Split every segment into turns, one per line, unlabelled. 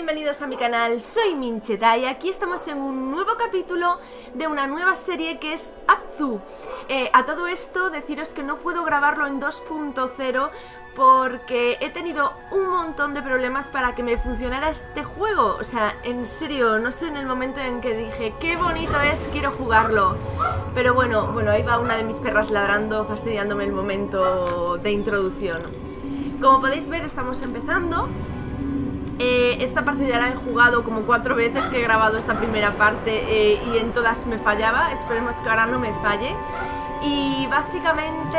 bienvenidos a mi canal, soy Mincheta y aquí estamos en un nuevo capítulo de una nueva serie que es Abzu. A todo esto deciros que no puedo grabarlo en 2.0 porque he tenido un montón de problemas para que me funcionara este juego. O sea, en serio, no sé, en el momento en que dije qué bonito es, quiero jugarlo. Pero bueno, ahí va una de mis perras ladrando, fastidiándome el momento de introducción. Como podéis ver, estamos empezando. Esta parte ya la he jugado como 4 veces que he grabado esta primera parte y en todas me fallaba. Esperemos que ahora no me falle. Y básicamente,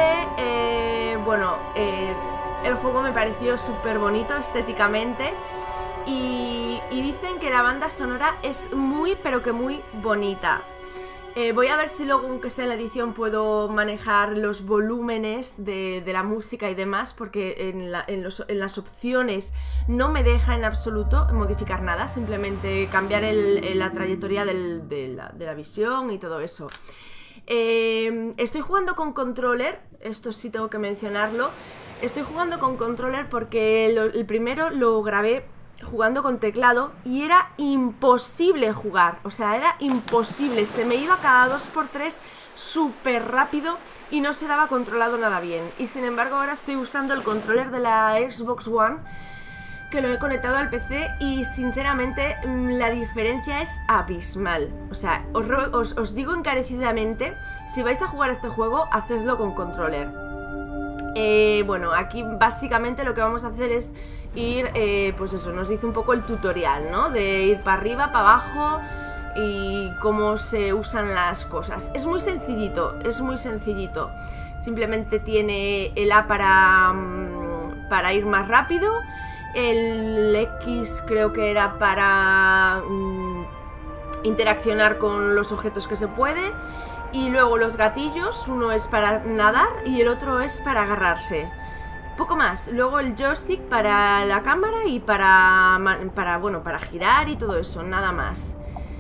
el juego me pareció súper bonito estéticamente y dicen que la banda sonora es muy, pero que muy bonita. Voy a ver si luego, aunque sea en la edición, puedo manejar los volúmenes de la música y demás, porque en las opciones no me deja en absoluto modificar nada, simplemente cambiar la trayectoria de la visión y todo eso. Estoy jugando con controller, esto sí tengo que mencionarlo. Estoy jugando con controller porque el primero lo grabé jugando con teclado y era imposible jugar, o sea, era imposible, se me iba cada 2x3 súper rápido y no se daba controlado nada bien. Y sin embargo ahora estoy usando el controller de la Xbox One, que lo he conectado al PC y sinceramente la diferencia es abismal. O sea, os digo encarecidamente, si vais a jugar este juego, hacedlo con controller. Bueno, aquí básicamente lo que vamos a hacer es ir, pues eso, nos dice un poco el tutorial, ¿no? De ir para arriba, para abajo y cómo se usan las cosas. Es muy sencillito, es muy sencillito. Simplemente tiene el A para ir más rápido, el X creo que era para interaccionar con los objetos que se puede. Y luego los gatillos, uno es para nadar y el otro es para agarrarse. Poco más. Luego el joystick para la cámara y para girar y todo eso, nada más.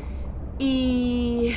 Y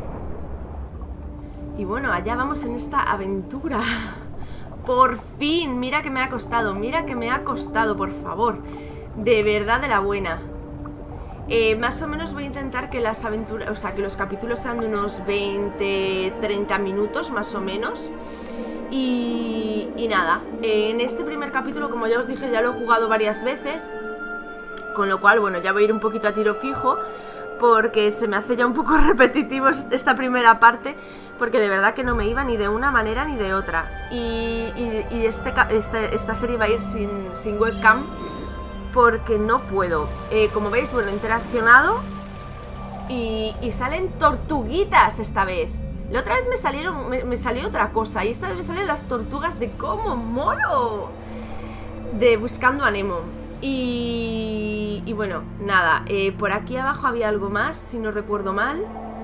bueno, allá vamos en esta aventura. Por fin, mira que me ha costado, por favor. De verdad, de la buena. Más o menos voy a intentar que las aventuras, o sea, que los capítulos sean de unos 20-30 minutos más o menos. Y nada, en este primer capítulo, como ya os dije, ya lo he jugado varias veces, con lo cual, bueno, ya voy a ir un poquito a tiro fijo, porque se me hace ya un poco repetitivo esta primera parte, porque de verdad que no me iba ni de una manera ni de otra. Y esta serie va a ir sin webcam, porque no puedo. Como veis, bueno, he interaccionado y salen tortuguitas esta vez. La otra vez me salió otra cosa y esta vez me salen las tortugas de Como Moro, de Buscando a Nemo. Y bueno, nada, por aquí abajo había algo más, si no recuerdo mal.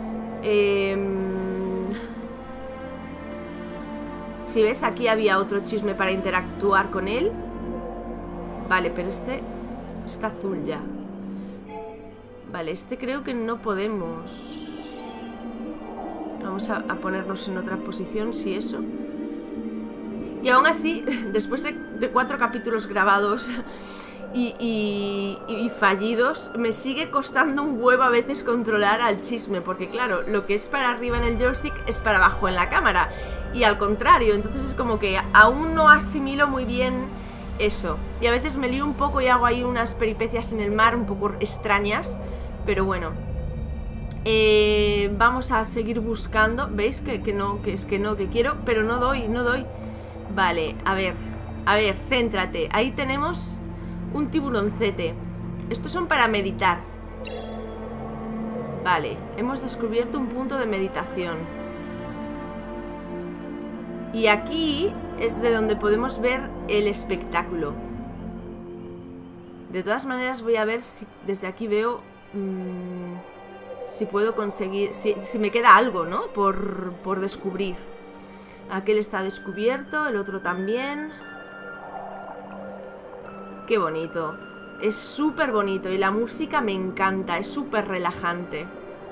Si ves, aquí había otro chisme para interactuar con él. Vale, pero este está azul ya. Vale, este creo que no podemos. Vamos a ponernos en otra posición, si eso. Y aún así, después de 4 capítulos grabados y fallidos, me sigue costando un huevo a veces controlar al chisme, porque claro, lo que es para arriba en el joystick es para abajo en la cámara y al contrario, entonces es como que aún no asimilo muy bien eso, y a veces me lío un poco y hago ahí unas peripecias en el mar un poco extrañas, pero bueno. Vamos a seguir buscando. ¿Veis? Que quiero, pero no doy. Vale, a ver, céntrate. Ahí tenemos un tiburoncete. Estos son para meditar. Vale, hemos descubierto un punto de meditación. Y aquí es de donde podemos ver el espectáculo. De todas maneras voy a ver si desde aquí veo si puedo conseguir, si me queda algo, ¿no? Por descubrir. Aquel está descubierto, el otro también. Qué bonito. Es súper bonito y la música me encanta, es súper relajante.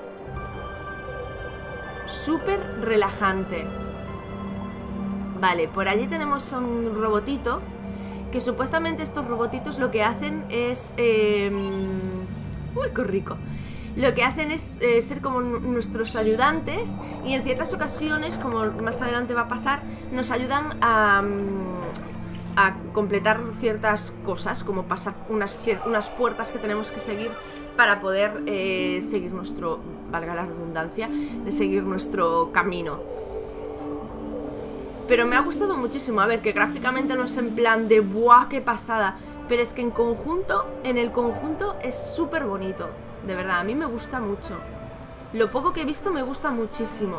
Súper relajante. Vale, por allí tenemos un robotito, que supuestamente estos robotitos lo que hacen es Uy, qué rico. Lo que hacen es ser como nuestros ayudantes y en ciertas ocasiones, como más adelante va a pasar, nos ayudan a completar ciertas cosas, como pasar unas puertas que tenemos que seguir para poder seguir nuestro, valga la redundancia, de seguir nuestro camino. Pero me ha gustado muchísimo. A ver, que gráficamente no es en plan de ¡buah, qué pasada! Pero es que en el conjunto es súper bonito. De verdad, a mí me gusta mucho. Lo poco que he visto me gusta muchísimo.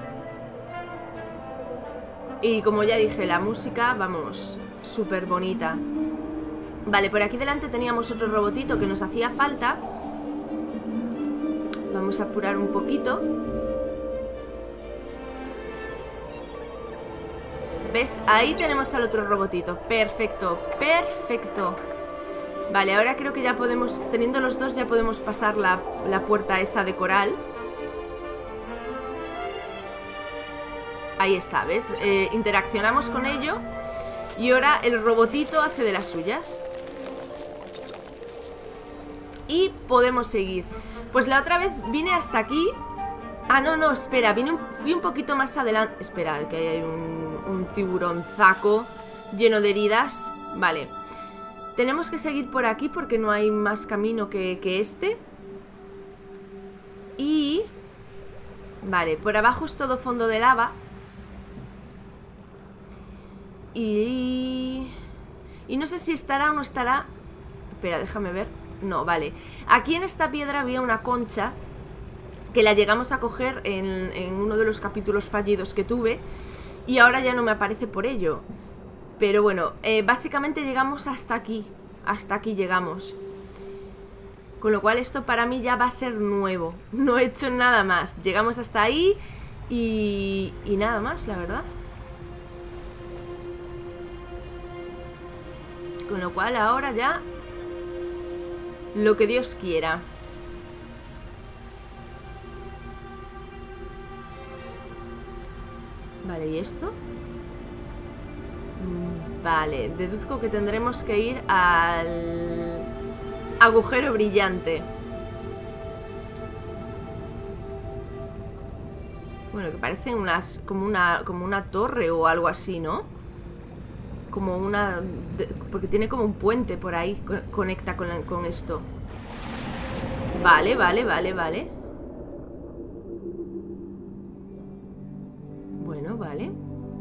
Y como ya dije, la música, vamos, súper bonita. Vale, por aquí delante teníamos otro robotito que nos hacía falta. Vamos a apurar un poquito. ¿Ves? Ahí tenemos al otro robotito. Perfecto, perfecto. Vale, ahora creo que ya podemos, teniendo los dos, ya podemos pasar la puerta esa de coral. Ahí está, ¿ves? Interaccionamos con ello. Y ahora el robotito hace de las suyas. Y podemos seguir. Pues la otra vez vine hasta aquí. Ah, no, espera, fui un poquito más adelante. Espera, que hay un tiburonzaco lleno de heridas. Vale. Tenemos que seguir por aquí porque no hay más camino que este. Y... vale, por abajo es todo fondo de lava. Y no sé si estará o no estará. Espera, déjame ver. No, vale. Aquí en esta piedra había una concha que la llegamos a coger en uno de los capítulos fallidos que tuve. Y ahora ya no me aparece por ello. Pero bueno, básicamente llegamos hasta aquí. Hasta aquí llegamos. Con lo cual esto para mí ya va a ser nuevo. No he hecho nada más. Llegamos hasta ahí y nada más, la verdad. Con lo cual ahora ya lo que Dios quiera. Vale, ¿y esto? Vale, deduzco que tendremos que ir al agujero brillante. Bueno, que parecen unas como una torre o algo así, ¿no? Como una... porque tiene como un puente por ahí, conecta con esto. Vale. Bueno, vale.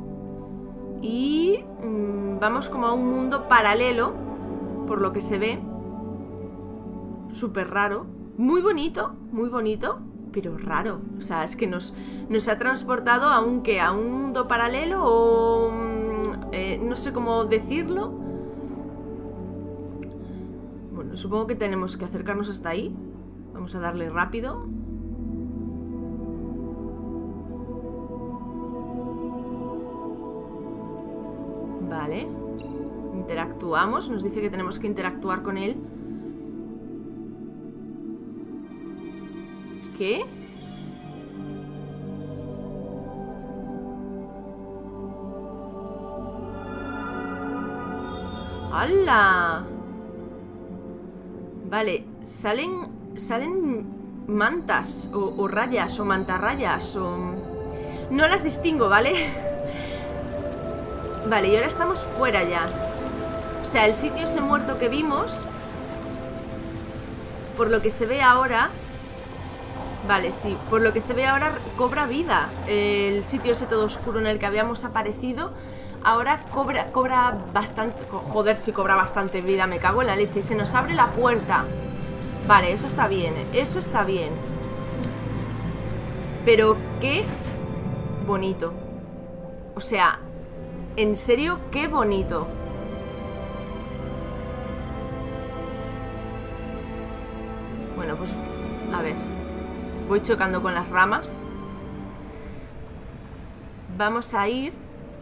Y vamos como a un mundo paralelo, por lo que se ve. Súper raro. Muy bonito, pero raro. O sea, es que nos ha transportado a un mundo paralelo o... no sé cómo decirlo. Bueno, supongo que tenemos que acercarnos hasta ahí. Vamos a darle rápido. Vale. Interactuamos. Nos dice que tenemos que interactuar con él. ¿Qué? ¡Hala! Vale, salen mantas o rayas o mantarrayas o... No las distingo, ¿vale? Vale, y ahora estamos fuera ya. O sea, el sitio ese muerto que vimos, por lo que se ve ahora... Vale, sí, por lo que se ve ahora cobra vida. El sitio ese todo oscuro en el que habíamos aparecido ahora cobra bastante... Joder, si cobra bastante vida, me cago en la leche. Y se nos abre la puerta. Vale, eso está bien, eso está bien. Pero qué bonito. O sea, en serio, qué bonito. Bueno, pues, a ver. Voy chocando con las ramas. Vamos a ir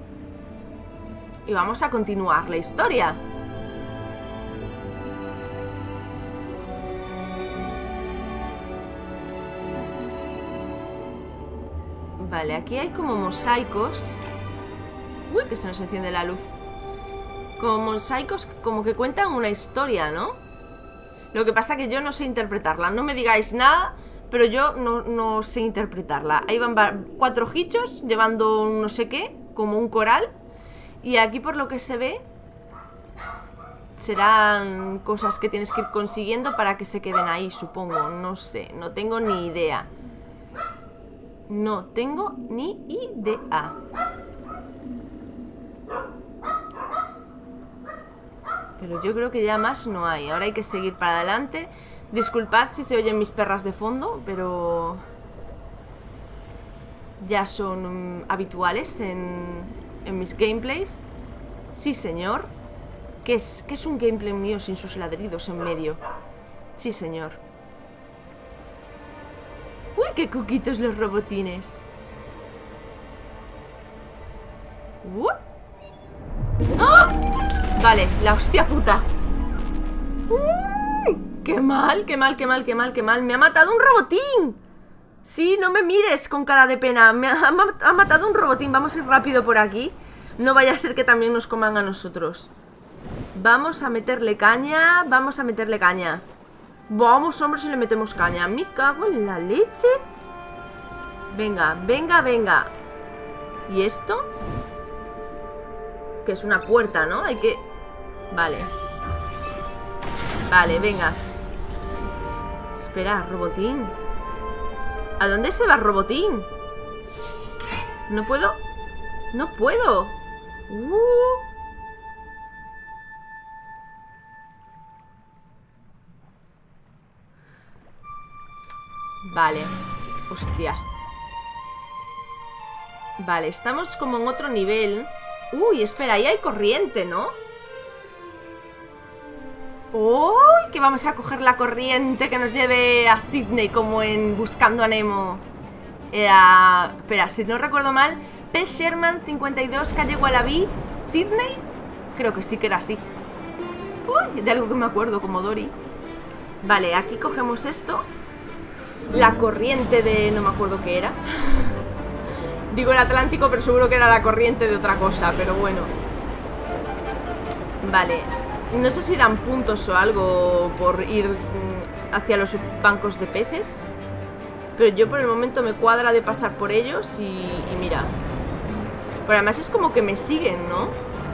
y vamos a continuar la historia. Vale, aquí hay como mosaicos. Uy, que se nos enciende la luz. Como mosaicos, como que cuentan una historia, ¿no? Lo que pasa que yo no sé interpretarla. No me digáis nada, pero yo no sé interpretarla. Ahí van 4 hichos llevando un no sé qué, como un coral. Y aquí por lo que se ve serán cosas que tienes que ir consiguiendo para que se queden ahí, supongo. No sé, no tengo ni idea. No tengo ni idea. Pero yo creo que ya más no hay. Ahora hay que seguir para adelante. Disculpad si se oyen mis perras de fondo, pero ya son habituales en mis gameplays. Sí, señor. ¿Qué es un gameplay mío sin sus ladridos en medio? Sí, señor. ¡Uy, qué cuquitos los robotines! ¡Ah! Vale, la hostia puta. ¡Qué mal, qué mal, qué mal, qué mal, qué mal! ¡Me ha matado un robotín! Sí, no me mires con cara de pena. Me ha matado un robotín. Vamos a ir rápido por aquí. No vaya a ser que también nos coman a nosotros. Vamos a meterle caña. Vamos a meterle caña. Vamos, hombre, si le metemos caña. Me cago en la leche. Venga, venga, venga. ¿Y esto? Que es una puerta, ¿no? Hay que... Vale. Vale, venga. Espera, robotín. ¿A dónde se va robotín? No puedo. No puedo. Vale. Hostia. Vale, estamos como en otro nivel. Uy, espera, ahí hay corriente, ¿no? ¡Uy! Que vamos a coger la corriente que nos lleve a Sydney, como en Buscando a Nemo. Era... Espera, si no recuerdo mal, P. Sherman 52, calle Wallaby, Sydney. Creo que sí que era así. Uy, de algo que me acuerdo, como Dory. Vale, aquí cogemos esto. La corriente de... no me acuerdo qué era. Digo el Atlántico, pero seguro que era la corriente de otra cosa, pero bueno. Vale. No sé si dan puntos o algo por ir hacia los bancos de peces, pero yo por el momento me cuadra de pasar por ellos y mira. Pero además es como que me siguen, ¿no?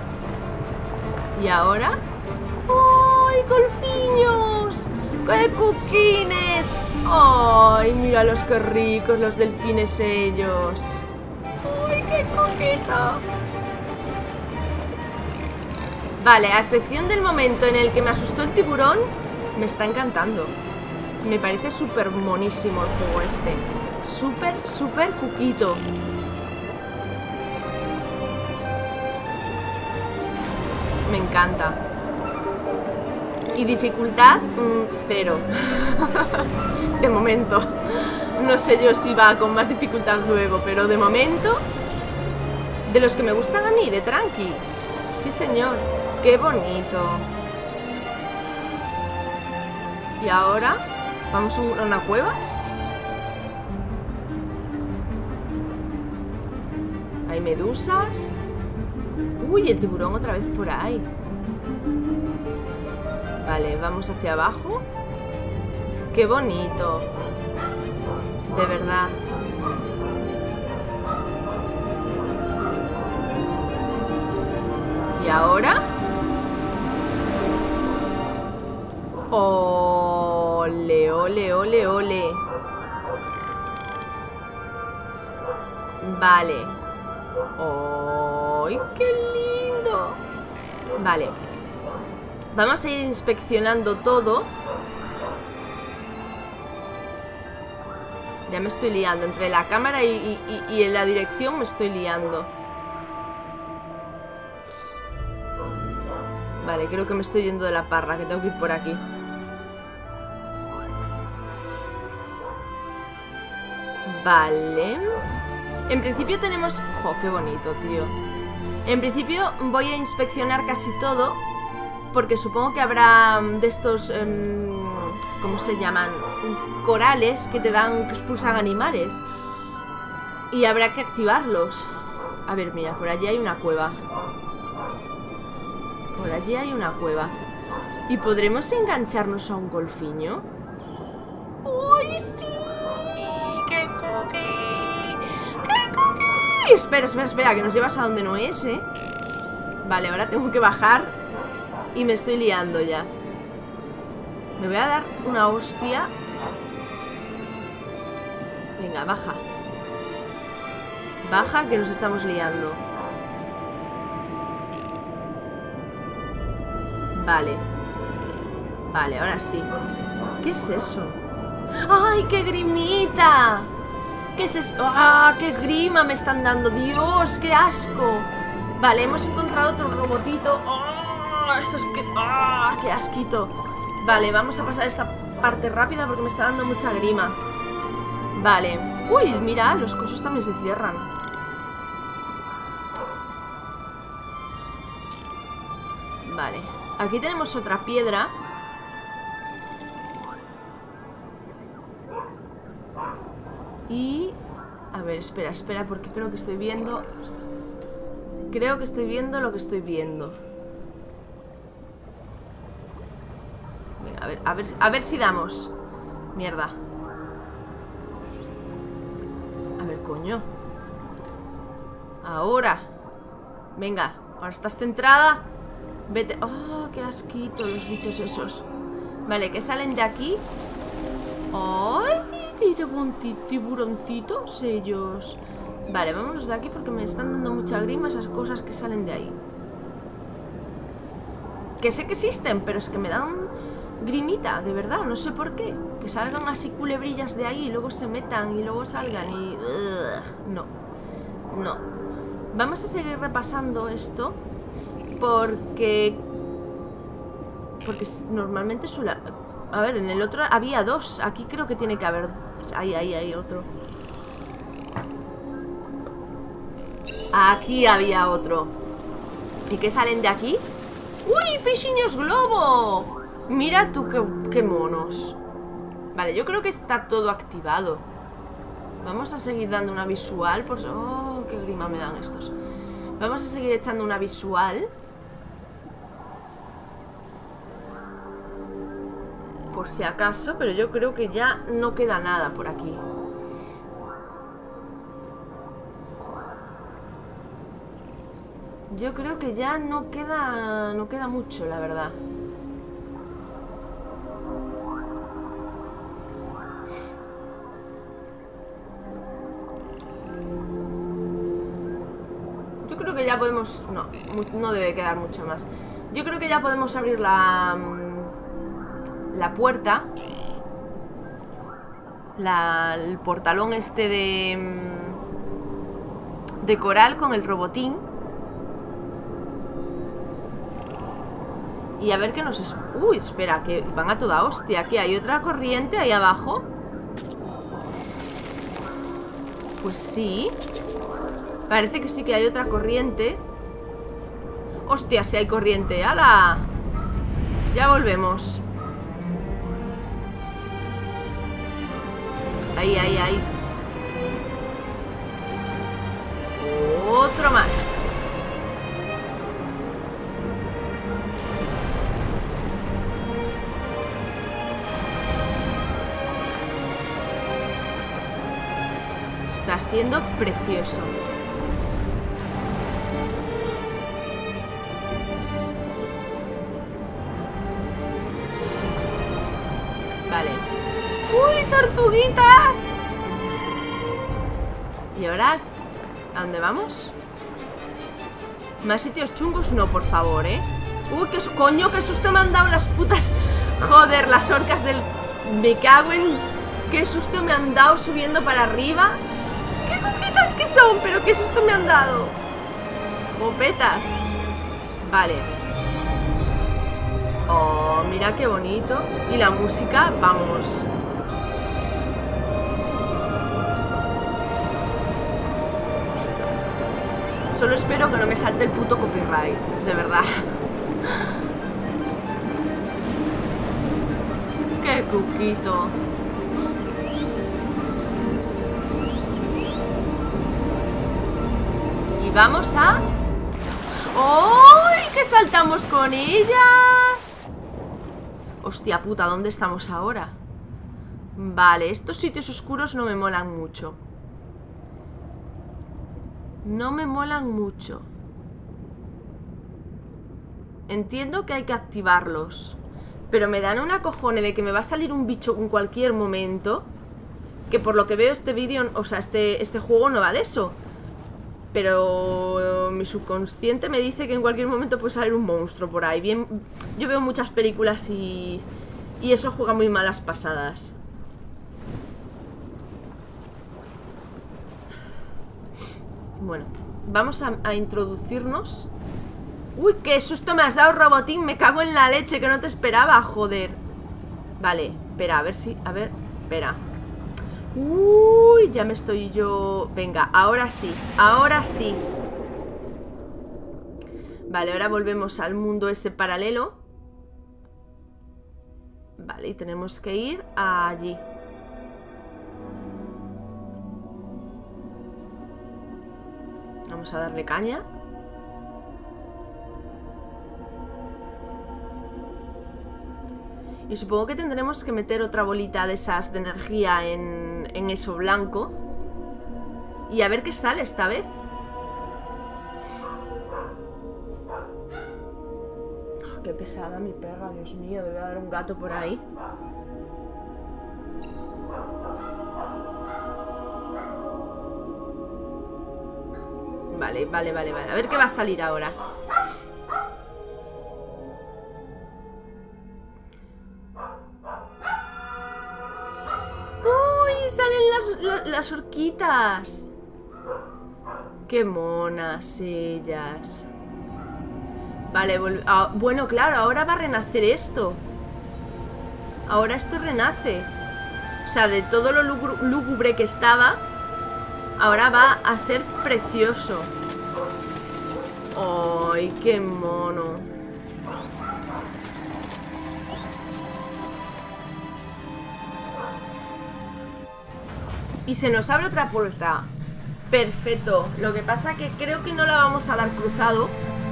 Y ahora... ¡ay, golfiños! ¡Qué cuquines! ¡Ay, míralos qué ricos los delfines ellos! ¡Ay, qué coquito! Vale, a excepción del momento en el que me asustó el tiburón, me está encantando. Me parece súper monísimo el juego este. Súper, súper cuquito. Me encanta. Y dificultad, 0. De momento. No sé yo si va con más dificultad luego, pero de momento, de los que me gustan a mí, de tranqui. Sí, señor. ¡Qué bonito! Y ahora, ¿vamos a una cueva? Hay medusas. Uy, el tiburón otra vez por ahí. Vale, vamos hacia abajo. ¡Qué bonito! De verdad. ¿Y ahora? ¡Ole, ole, ole, ole! Vale. ¡Ay, qué lindo! Vale. Vamos a ir inspeccionando todo. Ya me estoy liando. Entre la cámara y en la dirección me estoy liando. Vale, creo que me estoy yendo de la parra, que tengo que ir por aquí. Vale. En principio tenemos... ¡jo, qué bonito, tío! En principio voy a inspeccionar casi todo, porque supongo que habrá de estos... ¿cómo se llaman? Corales que te dan... que expulsan animales. Y habrá que activarlos. A ver, mira, por allí hay una cueva. Por allí hay una cueva. ¿Y podremos engancharnos a un golfiño? ¡Uy, sí! ¡Qué cookie! ¡Qué cookie! Espera, espera, espera, que nos llevas a donde no es, ¿eh? Vale, ahora tengo que bajar y me estoy liando ya. Me voy a dar una hostia. Venga, baja. Baja, que nos estamos liando. Vale. Vale, ahora sí. ¿Qué es eso? ¡Ay, qué grimita! ¿Qué es eso? ¡Ah, qué grima me están dando! ¡Dios, qué asco! Vale, hemos encontrado otro robotito. ¡Oh! Eso es que... ¡Ah, qué asquito! Vale, vamos a pasar esta parte rápida porque me está dando mucha grima. Vale. Uy, mira, los cosos también se cierran. Vale. Aquí tenemos otra piedra. Y... A ver, espera, espera, porque creo que estoy viendo... Creo que estoy viendo lo que estoy viendo. Venga, a ver si damos. Mierda. A ver, coño. Ahora. Venga, ahora estás centrada. Vete. Oh, qué asquito los bichos esos. Vale, que salen de aquí. ¡Ay! Tiburoncitos ellos. Vale, vámonos de aquí porque me están dando mucha grima esas cosas que salen de ahí. Que sé que existen, pero es que me dan grimita, de verdad, no sé por qué. Que salgan así culebrillas de ahí y luego se metan y luego salgan y... no, no. Vamos a seguir repasando esto porque normalmente suele... A ver, en el otro había dos. Aquí creo que tiene que haber... Ahí otro. Aquí había otro. ¿Y qué salen de aquí? ¡Uy, pichiños globo! Mira tú qué monos. Vale, yo creo que está todo activado. Vamos a seguir dando una visual por... Oh, qué grima me dan estos. Vamos a seguir echando una visual por si acaso, pero yo creo que ya no queda nada por aquí. Yo creo que ya no queda mucho, la verdad. Yo creo que ya podemos... No debe quedar mucho más. Yo creo que ya podemos abrir la puerta. El portalón este de coral con el robotín. Y a ver qué nos... Uy, espera, que van a toda hostia. Aquí hay otra corriente ahí abajo. Pues sí. Parece que sí que hay otra corriente. Hostia, si hay corriente. ¡Hala! Ya volvemos. Ahí. Otro más. Está siendo precioso. Vale. ¡Uy, tortuguitas! ¿Y ahora? ¿A dónde vamos? ¿Más sitios chungos? No, por favor, ¿eh? ¡Uy, qué coño! ¡Qué susto me han dado las putas! Joder, las orcas del... Me cago en... ¡Qué susto me han dado subiendo para arriba! ¡Qué coquitas que son! ¡Pero qué susto me han dado! ¡Jopetas! Vale. Oh, mira qué bonito. Y la música, vamos. Solo espero que no me salte el puto copyright. De verdad. ¡Qué cuquito! Y vamos a... ¡Oh! ¡Que saltamos con ellas! Hostia puta, ¿dónde estamos ahora? Vale, estos sitios oscuros no me molan mucho. No me molan mucho. Entiendo que hay que activarlos, pero me dan una cojone de que me va a salir un bicho en cualquier momento. Que por lo que veo este vídeo, o sea, este juego no va de eso. Pero mi subconsciente me dice que en cualquier momento puede salir un monstruo por ahí. Bien, yo veo muchas películas y eso juega muy malas pasadas. Bueno, vamos a introducirnos. Uy, qué susto me has dado, robotín. Me cago en la leche, que no te esperaba, joder. Vale, espera, a ver si... A ver, espera. Uy, ya me estoy yo... Venga, ahora sí, ahora sí. Vale, ahora volvemos al mundo ese paralelo. Vale, y tenemos que ir allí. Vamos a darle caña. Y supongo que tendremos que meter otra bolita de esas de energía en eso blanco. Y a ver qué sale esta vez. Oh, qué pesada mi perra, Dios mío. Debe haber un gato por ahí. Vale, vale, vale, vale. A ver qué va a salir ahora. Salen las orquitas. Qué monas ellas. Vale, bueno, claro, ahora va a renacer esto. Ahora esto renace. O sea, de todo lo lúgubre que estaba, ahora va a ser precioso. ¡Ay, qué mono! Y se nos abre otra puerta. Perfecto. Lo que pasa que creo que no la vamos a dar cruzado,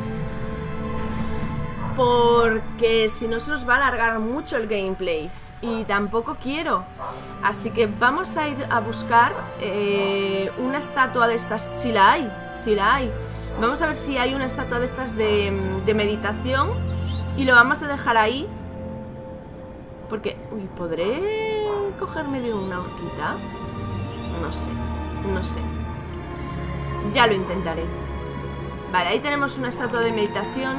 porque si no se nos va a alargar mucho el gameplay. Y tampoco quiero. Así que vamos a ir a buscar una estatua de estas. Si la hay, si la hay. Vamos a ver si hay una estatua de estas de meditación. Y lo vamos a dejar ahí. Porque... Uy, ¿podré cogerme de una horquita? No sé, no sé. Ya lo intentaré. Vale, ahí tenemos una estatua de meditación.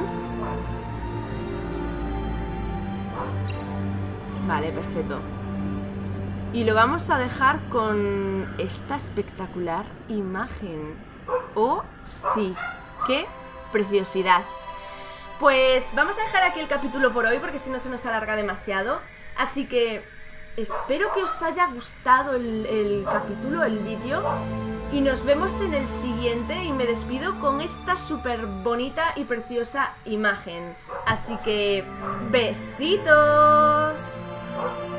Vale, perfecto. Y lo vamos a dejar con esta espectacular imagen. ¡Oh, sí! ¡Qué preciosidad! Pues vamos a dejar aquí el capítulo por hoy, porque si no se nos alarga demasiado. Así que... espero que os haya gustado el capítulo, el vídeo. Y nos vemos en el siguiente. Y me despido con esta súper bonita y preciosa imagen. Así que... ¡besitos!